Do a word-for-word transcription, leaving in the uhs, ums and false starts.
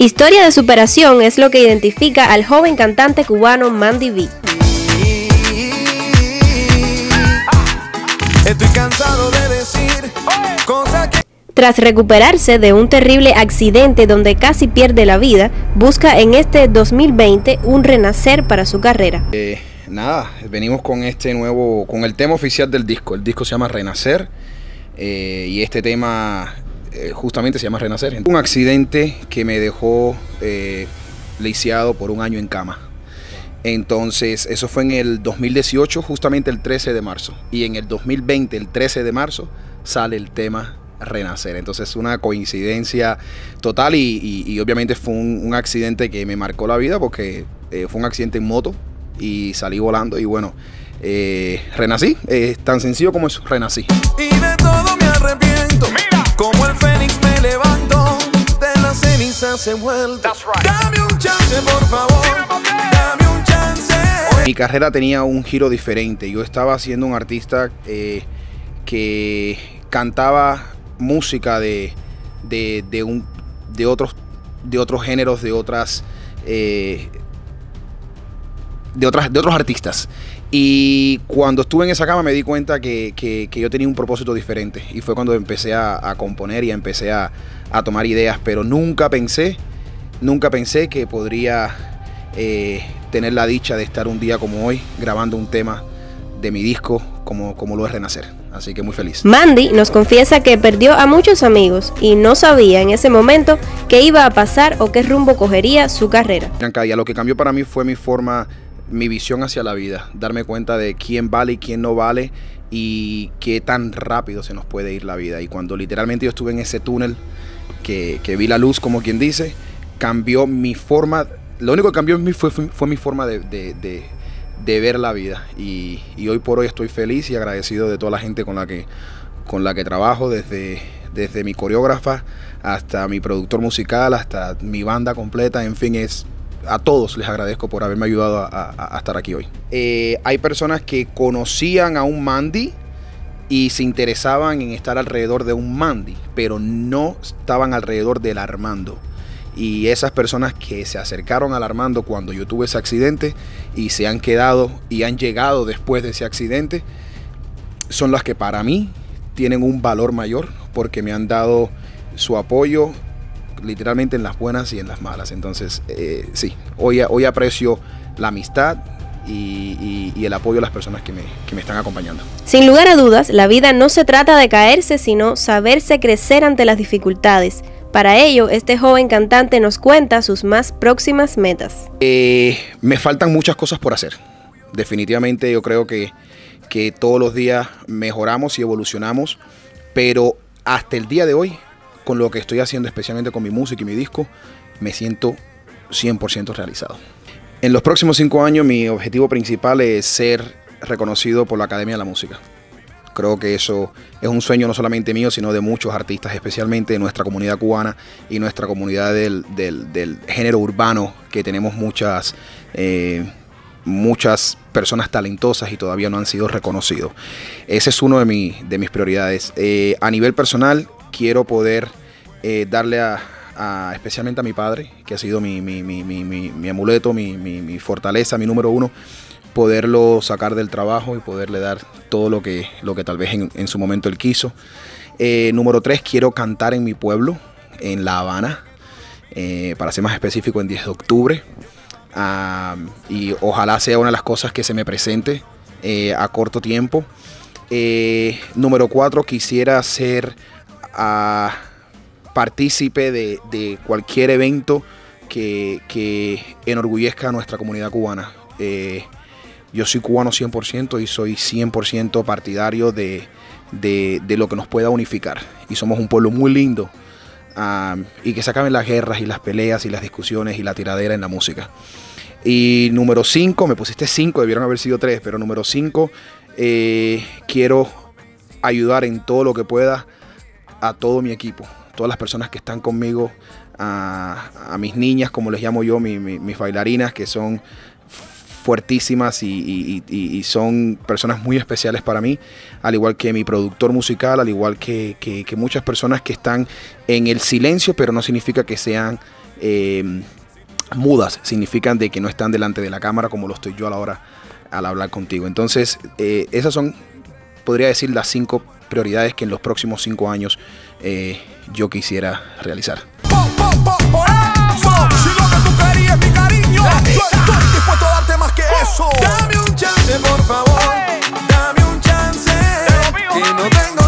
Historia de superación es lo que identifica al joven cantante cubano Mandy B. Estoy cansado de decir cosas que... Tras recuperarse de un terrible accidente donde casi pierde la vida, busca en este dos mil veinte un renacer para su carrera. Eh, nada, venimos con este nuevo, con el tema oficial del disco. El disco se llama Renacer eh, y este tema eh, justamente se llama Renacer. Un accidente que me dejó eh, lisiado por un año en cama. Entonces, eso fue en el dos mil dieciocho, justamente el trece de marzo. Y en el dos mil veinte, el trece de marzo, sale el tema Renacer. Entonces, una coincidencia total y, y, y obviamente fue un, un accidente que me marcó la vida porque eh, fue un accidente en moto y salí volando y bueno, eh, renací. Es eh, tan sencillo como eso, renací. Y de todo me arrepiento. Mira. Como el fénix me levanto, de la ceniza se vuelta. Right. Dame un chance, por favor. Dame un chance. Mi carrera tenía un giro diferente. Yo estaba siendo un artista eh, que cantaba música de, de, de, un, de, otros, de otros géneros, de otras, eh, de otras de otros artistas. Y cuando estuve en esa cama me di cuenta que, que, que yo tenía un propósito diferente. Y fue cuando empecé a, a componer y empecé a, a tomar ideas. Pero nunca pensé, nunca pensé que podría eh, tener la dicha de estar un día como hoy grabando un tema de mi disco como, como lo es Renacer. Así que muy feliz. Mandy nos confiesa que perdió a muchos amigos y no sabía en ese momento qué iba a pasar o qué rumbo cogería su carrera. Lo que cambió para mí fue mi forma, mi visión hacia la vida, darme cuenta de quién vale y quién no vale y qué tan rápido se nos puede ir la vida. Y cuando literalmente yo estuve en ese túnel, que, que vi la luz, como quien dice, cambió mi forma, lo único que cambió en mí fue, fue, fue mi forma de, de, de, de ver la vida. Y, y hoy por hoy estoy feliz y agradecido de toda la gente con la que, con la que trabajo, desde, desde mi coreógrafa hasta mi productor musical, hasta mi banda completa, en fin, es... A todos les agradezco por haberme ayudado a, a, a estar aquí hoy. Eh, hay personas que conocían a un Mandy y se interesaban en estar alrededor de un Mandy, pero no estaban alrededor del Armando. Y esas personas que se acercaron al Armando cuando yo tuve ese accidente y se han quedado y han llegado después de ese accidente, son las que para mí tienen un valor mayor porque me han dado su apoyo literalmente en las buenas y en las malas. Entonces, eh, sí, hoy, hoy aprecio la amistad y, y, y el apoyo de las personas que me, que me están acompañando. Sin lugar a dudas, la vida no se trata de caerse, sino saberse crecer ante las dificultades. Para ello, este joven cantante nos cuenta sus más próximas metas. Eh, me faltan muchas cosas por hacer. Definitivamente yo creo que, que todos los días mejoramos y evolucionamos, pero hasta el día de hoy, con lo que estoy haciendo, especialmente con mi música y mi disco, me siento cien por ciento realizado. En los próximos cinco años mi objetivo principal es ser reconocido por la Academia de la Música. Creo que eso es un sueño no solamente mío, sino de muchos artistas, especialmente de nuestra comunidad cubana y nuestra comunidad del, del, del género urbano, que tenemos muchas, eh, muchas personas talentosas y todavía no han sido reconocidos. Ese es uno de, mi, de mis prioridades. Eh, a nivel personal, quiero poder eh, darle a, a, especialmente a mi padre, que ha sido mi, mi, mi, mi, mi, mi amuleto, mi, mi, mi fortaleza, mi número uno, poderlo sacar del trabajo y poderle dar todo lo que, lo que tal vez en, en su momento él quiso. Eh, número tres, quiero cantar en mi pueblo, en La Habana, eh, para ser más específico, en diez de octubre. Uh, y ojalá sea una de las cosas que se me presente eh, a corto tiempo. Eh, número cuatro, quisiera ser a partícipe de, de cualquier evento que, que enorgullezca a nuestra comunidad cubana. Eh, yo soy cubano cien por ciento y soy cien por ciento partidario de, de, de lo que nos pueda unificar. Y somos un pueblo muy lindo. Um, y que se acaben las guerras y las peleas y las discusiones y la tiradera en la música. Y número cinco, me pusiste cinco, debieron haber sido tres, pero número cinco, eh, quiero ayudar en todo lo que pueda a todo mi equipo, todas las personas que están conmigo, a, a mis niñas, como les llamo yo, mi, mi, mis bailarinas, que son fuertísimas y, y, y, y son personas muy especiales para mí, al igual que mi productor musical, al igual que, que, que muchas personas que están en el silencio, pero no significa que sean eh, mudas, significan de que no están delante de la cámara como lo estoy yo a la hora al hablar contigo. Entonces, eh, esas son, podría decir, las cinco prioridades que en los próximos cinco años eh, yo quisiera realizar. Po, po, po, por eso. Si lo que tú querías es mi cariño, yo estoy dispuesto a darte más que eso. Dame un chance, por favor. Dame un chance. Que no tengo